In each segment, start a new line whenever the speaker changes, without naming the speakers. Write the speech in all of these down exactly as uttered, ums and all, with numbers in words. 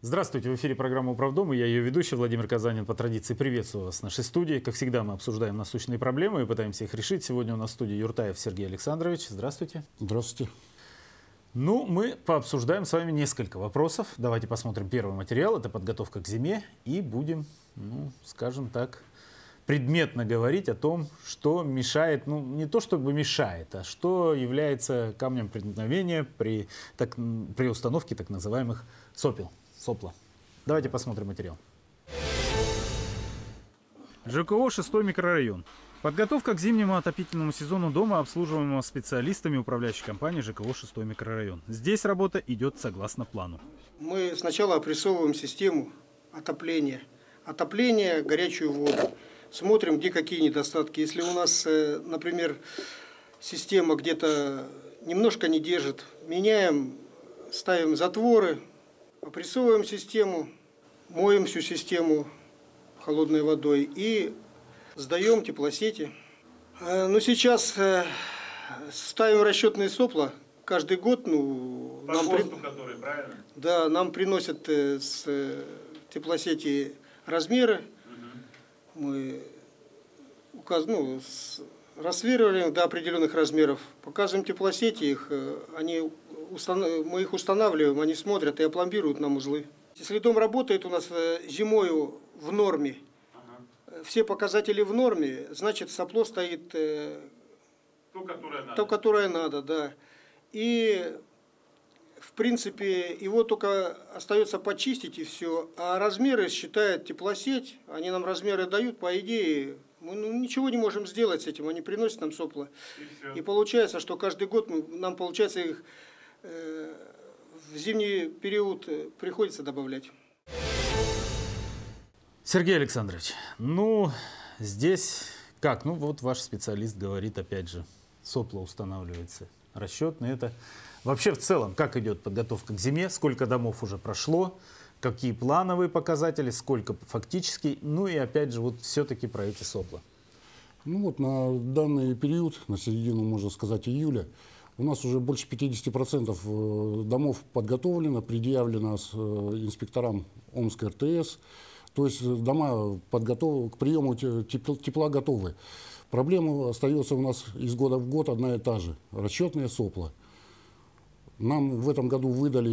Здравствуйте, в эфире программа «Управдом», и я ее ведущий Владимир Казанин. По традиции приветствую вас в нашей студии. Как всегда, мы обсуждаем насущные проблемы и пытаемся их решить. Сегодня у нас в студии Юртаев Сергей Александрович. Здравствуйте.
Здравствуйте.
Ну, мы пообсуждаем с вами несколько вопросов. Давайте посмотрим первый материал. Это подготовка к зиме. И будем, ну, скажем так, предметно говорить о том, что мешает, ну, не то чтобы мешает, а что является камнем преткновения при, так, при установке так называемых сопел. Сопла. Давайте посмотрим материал. ЖКО «Шестой микрорайон». Подготовка к зимнему отопительному сезону дома, обслуживаемого специалистами управляющей компании ЖКО «Шестой микрорайон». Здесь работа идет согласно плану.
Мы сначала опрессовываем систему отопления. Отопление, горячую воду. Смотрим, где какие недостатки. Если у нас, например, система где-то немножко не держит, меняем, ставим затворы, опрессовываем систему, моем всю систему холодной водой и сдаем теплосети. Но сейчас ставим расчетные сопла каждый год. Ну,
По
нам
ГОСТу,
при...
который, правильно?
Да, нам приносят с теплосети размеры. Угу. Мы указ... ну, рассверливаем до определенных размеров, показываем теплосети, их, они, установ... мы их устанавливаем, они смотрят и опломбируют нам узлы. Если дом работает у нас зимою в норме, ага. все показатели в норме, значит сопло стоит то, которое надо. То, которое надо, да. И в принципе его только остается почистить и все, а размеры считает теплосеть, они нам размеры дают, по идее. Мы ну, ничего не можем сделать с этим, они приносят нам сопла. И, и получается, что каждый год мы, нам получается их э, в зимний период приходится добавлять.
Сергей Александрович, ну здесь как? Ну вот ваш специалист говорит, опять же, сопла устанавливается расчетные. Это вообще в целом, как идет подготовка к зиме, сколько домов уже прошло? Какие плановые показатели, сколько фактически, ну и опять же, вот все-таки про эти сопла.
Ну вот на данный период, на середину, можно сказать, июля, у нас уже больше пятидесяти процентов домов подготовлено, предъявлено с инспекторам Омской эр тэ эс. То есть дома подготов... к приему тепла готовы. Проблема остается у нас из года в год одна и та же – расчетные сопла. Нам в этом году выдали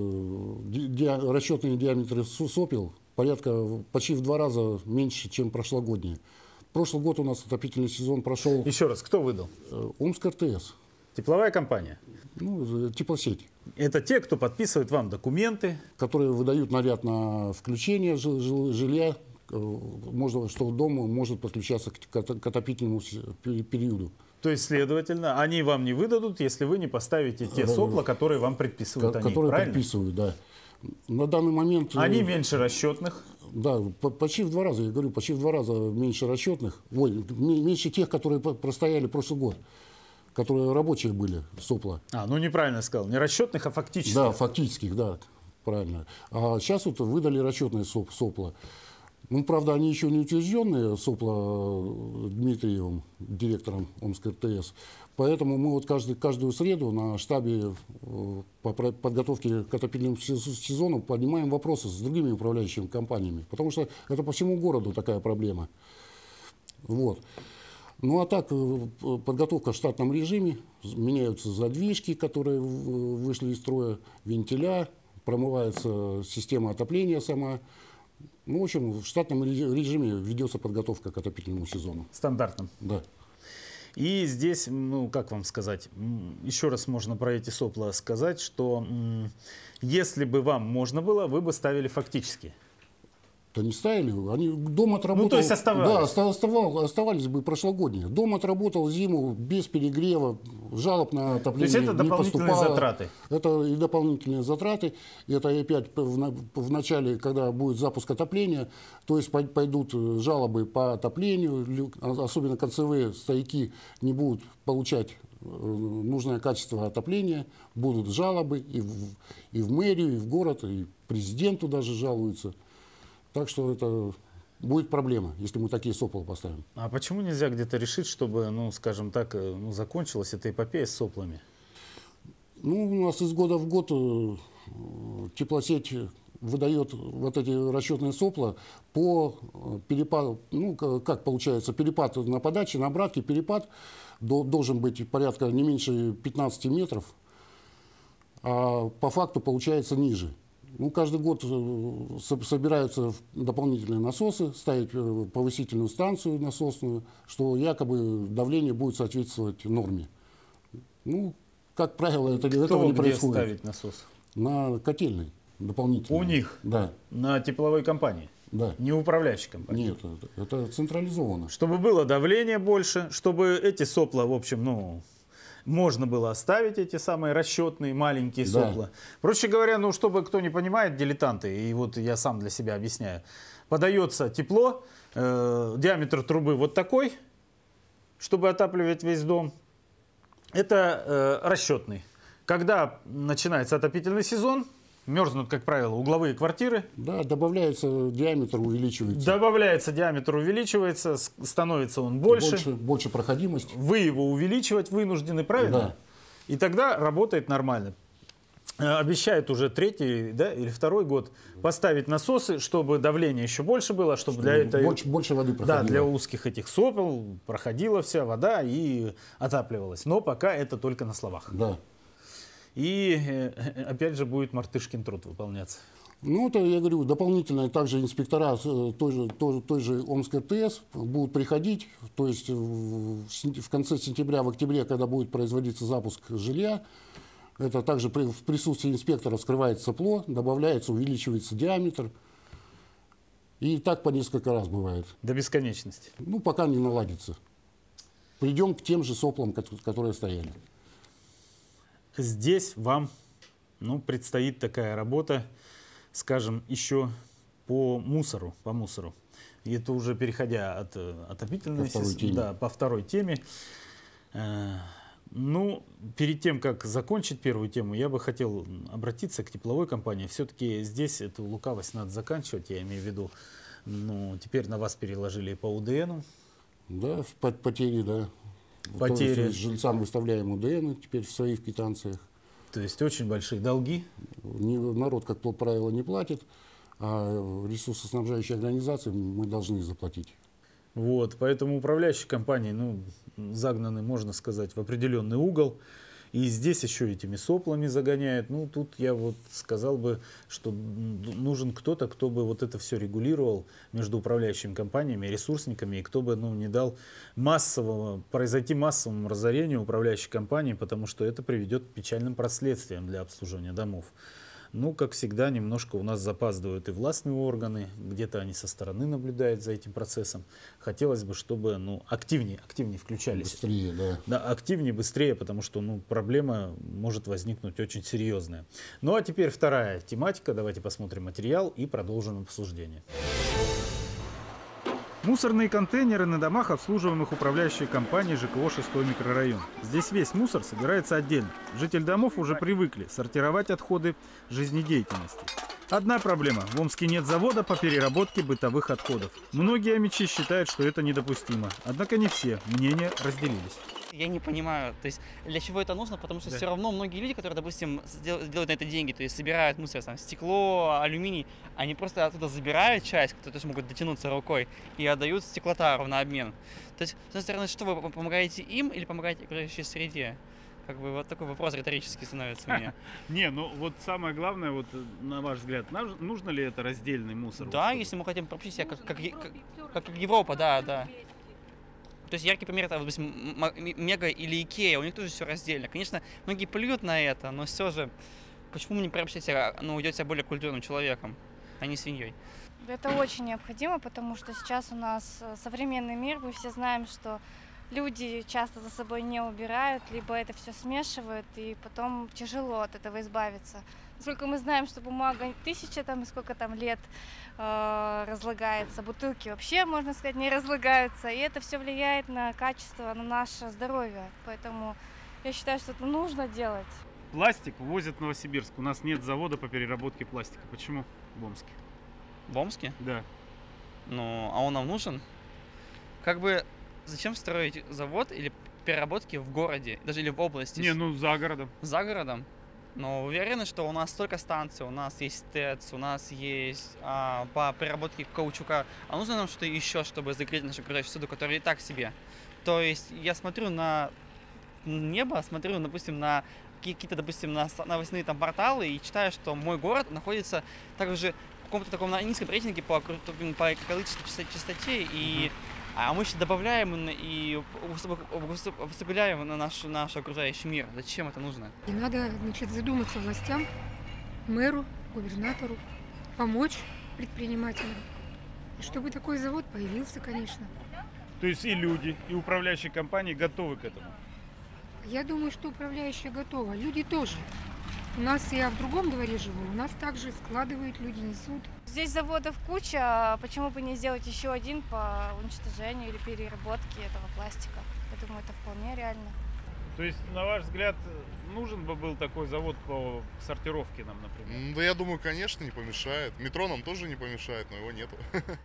ди расчетные диаметры сопел порядка почти в два раза меньше, чем прошлогодние. Прошлый год у нас отопительный сезон прошел.
Еще раз, кто выдал?
Омская эр тэ эс.
Тепловая компания?
Ну, теплосеть.
Это те, кто подписывает вам документы?
Которые выдают наряд на включение жилья, можно, что дом может подключаться к отопительному периоду.
То есть, следовательно, они вам не выдадут, если вы не поставите те сопла, которые вам предписывают они,
которые
правильно?
предписывают, да. На данный момент...
Они меньше расчетных?
Да, почти в два раза, я говорю, почти в два раза меньше расчетных. Ой, меньше тех, которые простояли прошлый год, которые рабочие были, сопла.
А, ну неправильно сказал, не расчетных, а фактических.
Да, фактических, да, правильно. А сейчас вот выдали расчетные соп сопла. Ну, правда, они еще не утвержденные, сопла Дмитриевым, директором Омской эр тэ эс. Поэтому мы вот каждый, каждую среду на штабе по подготовке к отопительному сезону поднимаем вопросы с другими управляющими компаниями. Потому что это по всему городу такая проблема. Вот. Ну, а так, подготовка в штатном режиме. Меняются задвижки, которые вышли из строя, вентиля, промывается система отопления сама. Ну, в общем, в штатном режиме ведется подготовка к отопительному сезону.
Стандартном.
Да.
И здесь, ну, как вам сказать, еще раз можно про эти сопла сказать, что если бы вам можно было, вы бы ставили фактически.
Да не ставили, они дом отработал.
Ну, то есть оставались.
Да, оставал, оставались бы прошлогодние. Дом отработал зиму без перегрева, жалоб на отопление
не поступало. То есть это дополнительные затраты?
Это и дополнительные затраты. Это опять в, в начале, когда будет запуск отопления, то есть пойдут жалобы по отоплению, особенно концевые стояки не будут получать нужное качество отопления, будут жалобы и в, и в мэрию, и в город, и президенту даже жалуются. Так что это будет проблема, если мы такие сопла поставим.
А почему нельзя где-то решить, чтобы, ну, скажем так, ну, закончилась эта эпопея с соплами?
Ну, у нас из года в год теплосеть выдает вот эти расчетные сопла по перепаду, ну, как получается, перепад на подаче, на обратке, перепад до, должен быть порядка не меньше пятнадцати метров, а по факту получается ниже. Ну, каждый год собираются дополнительные насосы, ставить повысительную станцию насосную, что якобы давление будет соответствовать норме. Ну, как правило, это,
Кто
этого не
где
происходит.
ставить насос?
На котельной дополнительно.
У них?
Да.
На тепловой компании?
Да.
Не управляющей компании?
Нет, это, это централизованно.
Чтобы было давление больше, чтобы эти сопла, в общем, ну... можно было оставить эти самые расчетные маленькие
Да.
сопла. Проще говоря, ну, чтобы кто не понимает, дилетанты, и вот я сам для себя объясняю, подается тепло, э, диаметр трубы вот такой, чтобы отапливать весь дом. Это э, расчетный. Когда начинается отопительный сезон, мерзнут, как правило, угловые квартиры.
Да, добавляется диаметр, увеличивается.
Добавляется диаметр, увеличивается, с- становится он больше.
Больше, больше проходимость.
Вы его увеличивать вынуждены, правильно?
Да.
И тогда работает нормально. Э, Обещают уже третий, да, или второй год поставить насосы, чтобы давление еще больше было, чтобы для этой...
Больше, больше воды проходило.
Да, для узких этих сопел проходила вся вода и отапливалась. Но пока это только на словах.
Да.
И э, опять же будет мартышкин труд выполняться.
Ну, это, я говорю, дополнительно также инспектора э, той же, той, той же Омской ТЭС будут приходить, то есть в, сен- в конце сентября, в октябре, когда будет производиться запуск жилья, это также при- в присутствии инспектора вскрывается сопло, добавляется, увеличивается диаметр. И так по несколько раз бывает.
До бесконечности.
Ну, пока не наладится. Придем к тем же соплам, ко- которые стояли.
Здесь вам, ну, предстоит такая работа, скажем, еще по мусору, по мусору. И это уже переходя от э, отопительной
По второй
сес-
теме.
да, по второй теме. Э, Ну, перед тем, как закончить первую тему, я бы хотел обратиться к тепловой компании. Все-таки здесь эту лукавость надо заканчивать, я имею в виду. Ну, теперь на вас переложили по УДНу.
Да, в по- потери, да.
Потери.
То есть жильцам выставляем УДН теперь в своих квитанциях.
То есть очень большие долги.
Не- Народ, как правило, не платит, а ресурсоснабжающие организации мы должны заплатить.
Вот, поэтому управляющие компании, ну, загнаны, можно сказать, в определенный угол. И здесь еще этими соплами загоняют. Ну, тут я вот сказал бы, что нужен кто-то, кто бы вот это все регулировал между управляющими компаниями, ресурсниками, и кто бы, ну, не дал массового, произойти массовому разорению управляющей компании, потому что это приведет к печальным последствиям для обслуживания домов. Ну, как всегда, немножко у нас запаздывают и властные органы, где-то они со стороны наблюдают за этим процессом. Хотелось бы, чтобы, ну, активнее, активнее включались.
Быстрее, да.
Да, активнее, быстрее, потому что, ну, проблема может возникнуть очень серьезная. Ну, а теперь вторая тематика. Давайте посмотрим материал и продолжим обсуждение. Мусорные контейнеры на домах, обслуживаемых управляющей компанией ЖКО шестой микрорайон. Здесь весь мусор собирается отдельно. Жители домов уже привыкли сортировать отходы жизнедеятельности. Одна проблема. В Омске нет завода по переработке бытовых отходов. Многие омичи считают, что это недопустимо. Однако не все. Мнения разделились.
Я не понимаю, то есть для чего это нужно, потому что
Да.
все равно многие люди, которые, допустим, сдел- делают на это деньги, то есть собирают мусор, там, стекло, алюминий, они просто оттуда забирают часть, то есть могут дотянуться рукой, и отдают стеклотару на обмен. То есть, с одной стороны, что вы помогаете им или помогаете окружающей среде? Как бы вот такой вопрос риторический становится у меня.
Не, ну вот самое главное, вот на ваш взгляд, нужно ли это раздельный мусор?
Да, если мы хотим пропустить себя как, как, Е- как, как Европа, да, да. То есть яркий пример, это, допустим, М- М- Мега или Икея, у них тоже все раздельно. Конечно, многие плюют на это, но все же, почему мы не приобщать себя, ну, уйдете себя более культурным человеком, а не свиньей?
Это очень необходимо, потому что сейчас у нас э, современный мир, мы все знаем, что люди часто за собой не убирают, либо это все смешивают, и потом тяжело от этого избавиться. Насколько мы знаем, что бумага тысяча там и сколько там лет э, разлагается, бутылки вообще, можно сказать, не разлагаются, и это все влияет на качество, на наше здоровье. Поэтому я считаю, что это нужно делать.
Пластик возят в Новосибирск. У нас нет завода по переработке пластика. Почему в Омске?
В Омске?
Да.
Ну, а он нам нужен? Как бы, зачем строить завод или переработки в городе, даже или в области?
Не, ну за городом.
За городом? Но уверены, что у нас столько станций, у нас есть ТЭЦ, у нас есть а, по переработке каучука. А нужно нам что-то еще, чтобы закрыть нашу окружающую среду, которая и так себе. То есть я смотрю на небо, смотрю, допустим, на какие-то, допустим, на новостные там порталы и читаю, что мой город находится также в каком-то таком на низком рейтинге по, по экологической чистоте, и а мы еще добавляем и усугубляем на наш, наш окружающий мир. Зачем это нужно?
И надо, значит, задуматься властям, мэру, губернатору, помочь предпринимателям. И чтобы такой завод появился, конечно.
То есть и люди, и управляющие компании готовы к этому?
Я думаю, что управляющие готовы. Люди тоже. У нас, я в другом дворе живу, у нас также складывают, люди несут.
Здесь заводов куча, почему бы не сделать еще один по уничтожению или переработке этого пластика? Я думаю, это вполне реально.
То есть, на ваш взгляд, нужен бы был такой завод по сортировке нам, например?
Да я думаю, конечно, не помешает. Метро нам тоже не помешает, но его нету.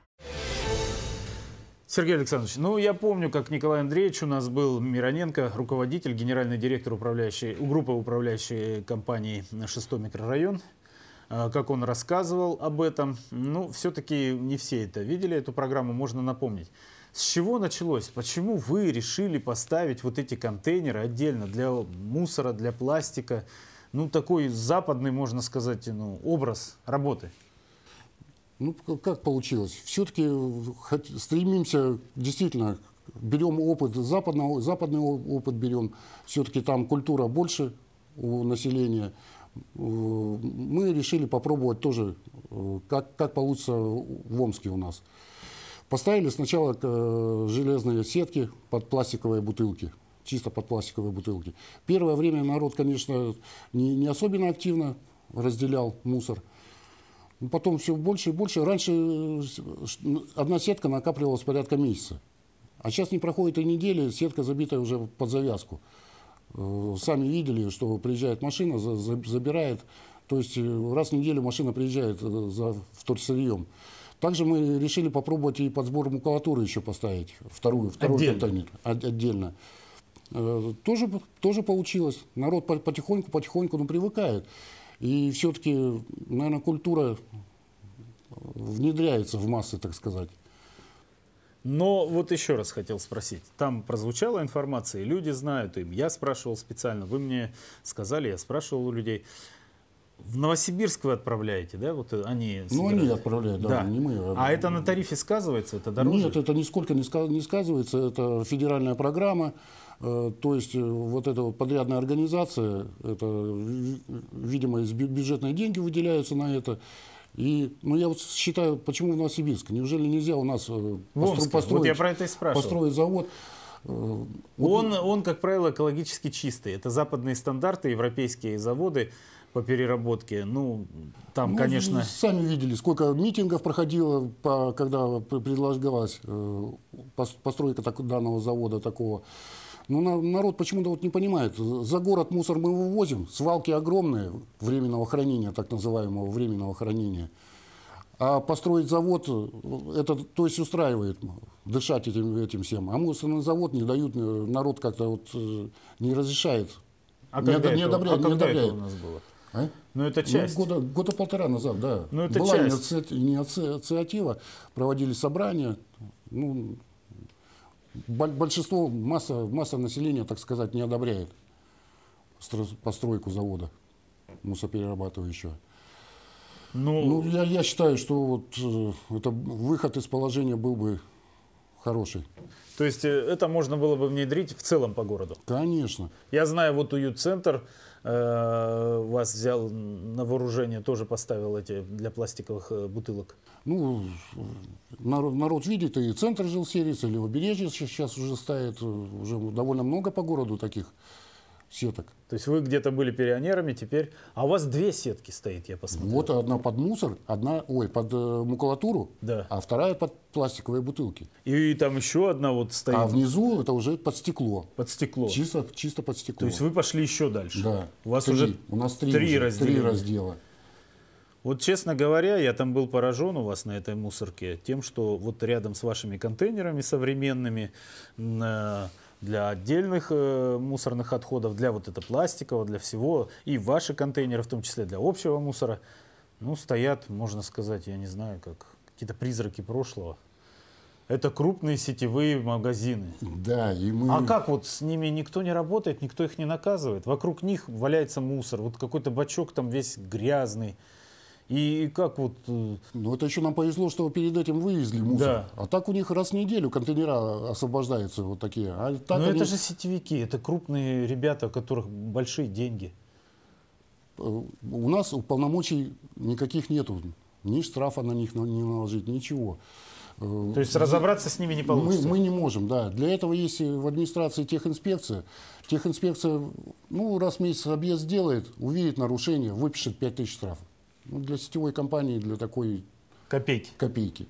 Сергей Александрович, ну я помню, как Николай Андреевич у нас был Мироненко, руководитель, генеральный директор управляющей, группы управляющей компании «Шестой микрорайон», как он рассказывал об этом. Ну, все-таки не все это видели, эту программу, можно напомнить. С чего началось? Почему вы решили поставить вот эти контейнеры отдельно для мусора, для пластика? Ну, такой западный, можно сказать, ну, образ работы.
Ну, как получилось? Все-таки стремимся, действительно, берем опыт западного, западный опыт берем. Все-таки там культура больше у населения. Мы решили попробовать тоже, как, как получится в Омске у нас. Поставили сначала железные сетки под пластиковые бутылки, чисто под пластиковые бутылки. Первое время народ, конечно, не, не особенно активно разделял мусор. Потом все больше и больше. Раньше одна сетка накапливалась порядка месяца. А сейчас не проходит и недели, сетка забита уже под завязку. Сами видели, что приезжает машина, забирает. То есть раз в неделю машина приезжает за вторсырьем. Также мы решили попробовать и под сбор макулатуры еще поставить. Вторую, второй
отдельно.
контейнер. Отдельно. Тоже, тоже получилось. Народ потихоньку-потихоньку ну, привыкает. И все-таки, наверное, культура внедряется в массы, так сказать.
Но вот еще раз хотел спросить. Там прозвучала информация, люди знают им. Я спрашивал специально, вы мне сказали, я спрашивал у людей. В Новосибирск вы отправляете, да? Вот они
ну, они отправляют, да,
да.
не мы.
А это на тарифе сказывается? Это дороже?
Нет, это нисколько не сказывается. Это федеральная программа. То есть вот эта вот подрядная организация, это, видимо, бюджетные деньги выделяются на это. И, ну, я вот считаю, почему в Новосибирск? Неужели нельзя у нас
постро построить, вот я про это и спрашивал.
построить завод?
Он, он, как правило, экологически чистый. Это западные стандарты, европейские заводы по переработке. Ну, там,
ну,
конечно...
Сами видели, сколько митингов проходило, по, когда предлагалась э, постройка так, данного завода такого. Но на, народ почему-то вот не понимает. За город мусор мы вывозим, свалки огромные, временного хранения, так называемого временного хранения. А построить завод, это то есть устраивает дышать этим, этим всем. А мусорный завод не дают, народ как-то вот не разрешает.
А
не,
когда,
не
это,
одобряет,
а когда
не одобряет.
это у нас было?
А?
Ну, это часть.
Ну, года, года полтора назад, да.
Ну, это
была
часть.
инициатива, проводили собрания. Ну, большинство, масса, масса населения, так сказать, не одобряет постройку завода мусоперерабатывающего.
Ну,
ну я, я считаю, что вот, это выход из положения был бы хороший.
То есть это можно было бы внедрить в целом по городу? Конечно. Я знаю, вот уют-центр э, вас взял на вооружение, тоже поставил эти для пластиковых бутылок.
Ну, народ, народ видит, и центр жилсервис, и Левобережье сейчас уже ставит, уже довольно много по городу таких сеток.
То есть вы где-то были пионерами, теперь... А у вас две сетки стоит, я посмотрел.
Вот одна под мусор, одна, ой, под э, макулатуру,
да.
А вторая под пластиковые бутылки.
И, и там еще одна вот стоит.
А внизу это уже под стекло.
Под стекло.
Чисто, чисто под стекло.
То есть вы пошли еще дальше.
Да.
У вас
три.
уже
у нас три,
три,
уже,
разделения.
три раздела.
Вот, честно говоря, я там был поражен у вас на этой мусорке тем, что вот рядом с вашими контейнерами современными, для отдельных э, мусорных отходов, для вот это пластикового, для всего, и ваши контейнеры, в том числе для общего мусора, ну, стоят, можно сказать, я не знаю, как какие-то призраки прошлого. Это крупные сетевые магазины.
Да, и мы...
А как вот с ними никто не работает, никто их не наказывает? Вокруг них валяется мусор, вот какой-то бачок там весь грязный. И как вот...
Ну, это еще нам повезло, что перед этим вывезли мусор.
Да.
А так у них раз в неделю контейнера освобождаются вот такие. А так
Но
они...
это же сетевики, это крупные ребята, у которых большие деньги.
У нас полномочий никаких нету. Ни штрафа на них не наложить, ничего.
То есть разобраться с ними не получится?
Мы, мы не можем, да. Для этого есть в администрации техинспекция. Техинспекция, ну, раз в месяц объезд сделает, увидит нарушение, выпишет пять тысяч штрафов. Ну, для сетевой компании, для такой...
Копейки.
Копейки.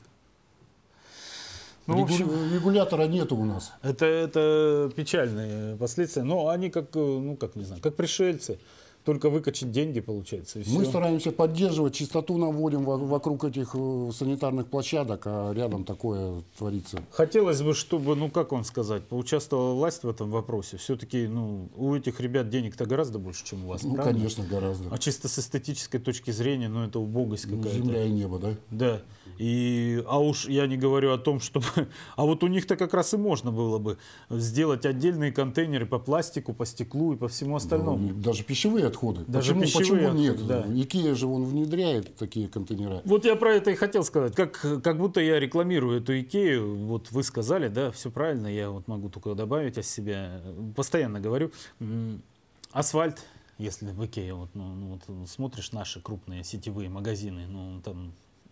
Ну,
Регу...
в общем,
регулятора нету у нас.
Это, это печальные последствия. Но они как, ну, как, не знаю, как пришельцы. Только выкачать деньги, получается. И
Мы
все.
стараемся поддерживать, чистоту наводим вокруг этих санитарных площадок, а рядом такое творится.
Хотелось бы, чтобы, ну как вам сказать, поучаствовала власть в этом вопросе. Все-таки, ну, у этих ребят денег-то гораздо больше, чем у вас.
Ну,
правда?
конечно, гораздо.
А чисто с эстетической точки зрения, ну, это убогость какая-то.
Земля и небо, да?
Да. И, а уж я не говорю о том, чтобы... А вот у них-то как раз и можно было бы сделать отдельные контейнеры по пластику, по стеклу и по всему остальному.
Да, даже пищевые отходы.
Даже
почему,
пищевые
почему
отходы,
нет?
да.
Икея же он внедряет такие контейнера.
Вот я про это и хотел сказать. Как, как будто я рекламирую эту Икею. Вот вы сказали, да, все правильно. Я вот могу только добавить от себя. Постоянно говорю. Асфальт, если в Икее, вот, ну, ну, вот, смотришь наши крупные сетевые магазины, ну, там...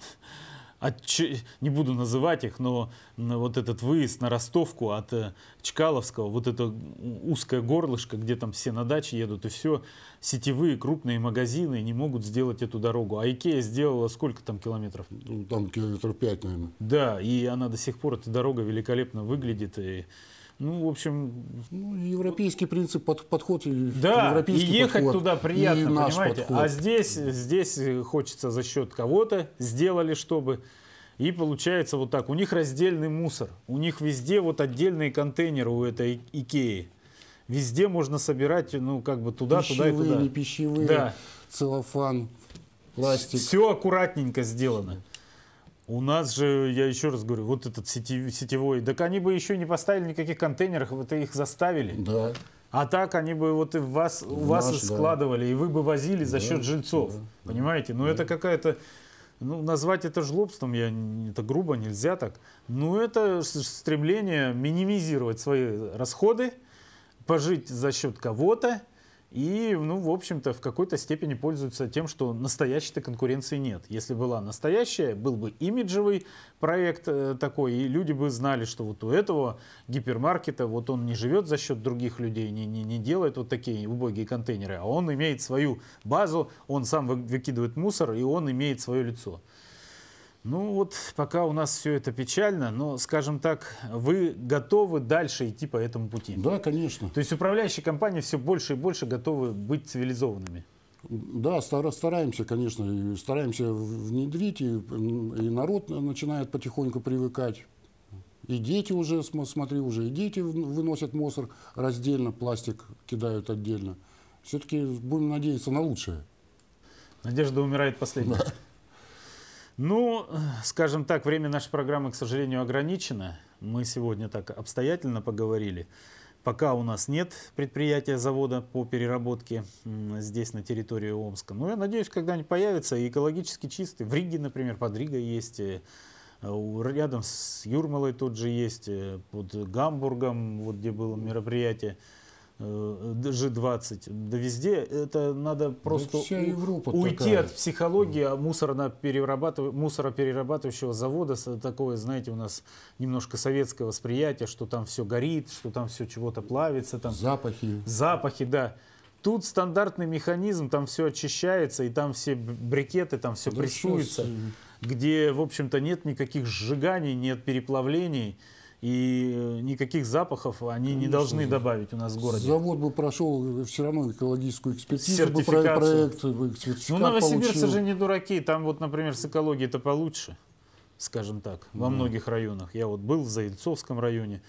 От, не буду называть их, но вот этот выезд на Ростовку от Чкаловского, вот это узкое горлышко, где там все на даче едут, и все, сетевые крупные магазины не могут сделать эту дорогу. А Икея сделала сколько там километров?
Ну, там километров пять, наверное.
Да, и она до сих пор, эта дорога великолепно выглядит. И, ну, в общем...
Ну, европейский принцип, под, подход.
Да, и ехать
подход,
туда приятно, понимаете?
Подход.
А здесь, здесь хочется за счет кого-то, сделали, чтобы... И получается вот так. У них раздельный мусор. У них везде вот отдельные контейнеры у этой Икеи. Везде можно собирать, ну, как бы туда,
пищевые,
туда и туда.
Не пищевые,
да.
Целлофан, пластик.
Все аккуратненько сделано. У нас же, я еще раз говорю, вот этот сетевой, сетевой, так они бы еще не поставили никаких контейнеров, вот их заставили.
Да.
А так они бы вот и вас, у вас
Наш,
складывали, да. И вы бы возили за
да,
счет жильцов. Да, понимаете? Ну да. Это какая-то, ну назвать это жлобством, я, это грубо, нельзя так. Но это стремление минимизировать свои расходы, пожить за счет кого-то. И, ну, в общем-то, в какой-то степени пользуются тем, что настоящей-то конкуренции нет. Если была настоящая, был бы имиджевый проект э, такой, и люди бы знали, что вот у этого гипермаркета, вот он не живет за счет других людей, не, не, не делает вот такие убогие контейнеры, а он имеет свою базу, он сам вы, выкидывает мусор, и он имеет свое лицо. Ну вот, пока у нас все это печально, но, скажем так, вы готовы дальше идти по этому пути?
Да, конечно.
То есть управляющие компании все больше и больше готовы быть цивилизованными?
Да, стараемся, конечно, и стараемся внедрить, и, и народ начинает потихоньку привыкать. И дети уже, смотри, уже и дети выносят мусор раздельно, пластик кидают отдельно. Все-таки будем надеяться на лучшее.
Надежда умирает последней.
Да.
Ну, скажем так, время нашей программы, к сожалению, ограничено. Мы сегодня так обстоятельно поговорили. Пока у нас нет предприятия, завода по переработке здесь, на территории Омска. Но я надеюсь, когда-нибудь появится и экологически чистый. В Риге, например, под Ригой есть, рядом с Юрмалой тот же есть, под Гамбургом, вот где было мероприятие. джи двадцать, да везде это надо просто
да
уйти
такая.
От психологии мусороперерабатыв... мусороперерабатывающего завода, такое, знаете, у нас немножко советское восприятие, что там все горит, что там все чего-то плавится. Там...
Запахи.
Запахи, да. Тут стандартный механизм, там все очищается, и там все брикеты, там все да прессуется, все... где, в общем-то, нет никаких сжиганий, нет переплавлений. И никаких запахов они Конечно, не должны добавить у нас в городе.
Завод бы прошел все равно экологическую экспертизу, бы проект, сертификат
Ну, новосибирцы
получил.
же не дураки. Там вот, например, с экологией-то получше, скажем так, во mm. многих районах. Я вот был в Заильцовском районе.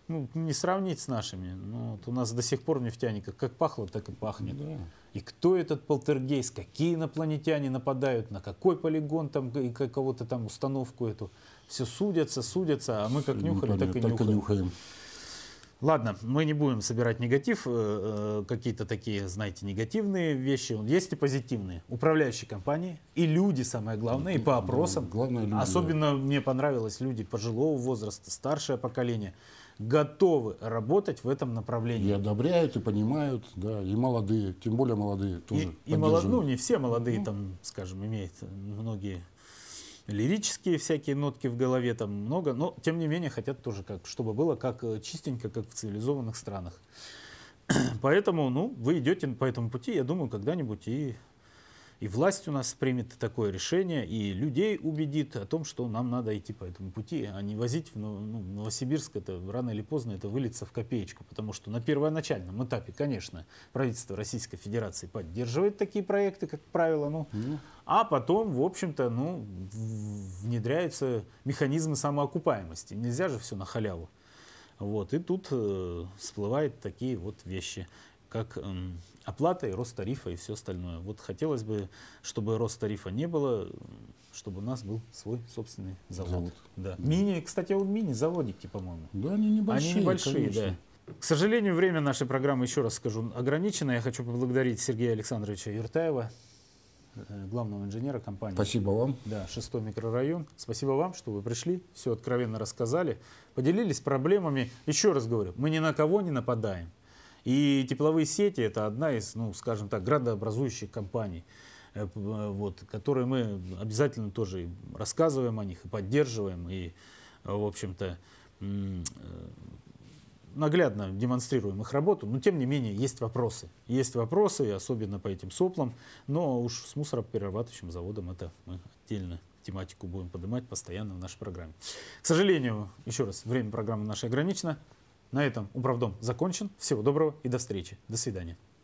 ну, не сравнить с нашими. Но вот у нас до сих пор в нефтяниках как пахло, так и пахнет.
Да.
И кто этот полтергейст, какие инопланетяне нападают, на какой полигон там, и кого-то там установку эту. Все судятся, судятся, а мы как нюхали, так и
так
нюхаем.
нюхаем.
Ладно, мы не будем собирать негатив, э, э, какие-то такие, знаете, негативные вещи. Есть и позитивные. Управляющие компании и люди, самое главное, и по опросам.
Главное, люди,
Особенно мне понравилось, люди пожилого возраста, старшее поколение, готовы работать в этом направлении.
И одобряют, и понимают, да, и молодые, тем более молодые тоже.
И, и молод... Ну, не все молодые, там, скажем, имеют многие лирические всякие нотки в голове, там много, но тем не менее хотят тоже, как, чтобы было как чистенько, как в цивилизованных странах. Поэтому, ну, вы идете по этому пути, я думаю, когда-нибудь и, и власть у нас примет такое решение, и людей убедит о том, что нам надо идти по этому пути, а не возить в ну, Новосибирск, это рано или поздно это выльется в копеечку, потому что на первоначальном этапе, конечно, правительство Российской Федерации поддерживает такие проекты, как правило, ну, mm. а потом, в общем-то, ну, внедряются механизмы самоокупаемости. Нельзя же все на халяву. Вот, и тут э, всплывают такие вот вещи, как э, оплата и рост тарифа и все остальное. Вот хотелось бы, чтобы рост тарифа не было, чтобы у нас был свой собственный завод. завод. Да. Мини, кстати, вот мини-заводики, по-моему.
Да, они небольшие.
Они небольшие,
конечно.
да. К сожалению, время нашей программы, еще раз скажу, ограничено. Я хочу поблагодарить Сергея Александровича Юртаева, главного инженера компании.
Спасибо вам.
Да, шестой микрорайон. Спасибо вам, что вы пришли, все откровенно рассказали, поделились проблемами. Еще раз говорю, мы ни на кого не нападаем. И тепловые сети — это одна из, ну, скажем так, градообразующих компаний, вот, которые мы обязательно тоже рассказываем о них и поддерживаем, и, в общем-то, наглядно демонстрируем их работу, но тем не менее есть вопросы. Есть вопросы, особенно по этим соплам, но уж с мусороперерабатывающим заводом это мы отдельно тематику будем поднимать постоянно в нашей программе. К сожалению, еще раз, время программы нашей ограничено. На этом Управдом закончен. Всего доброго и до встречи. До свидания.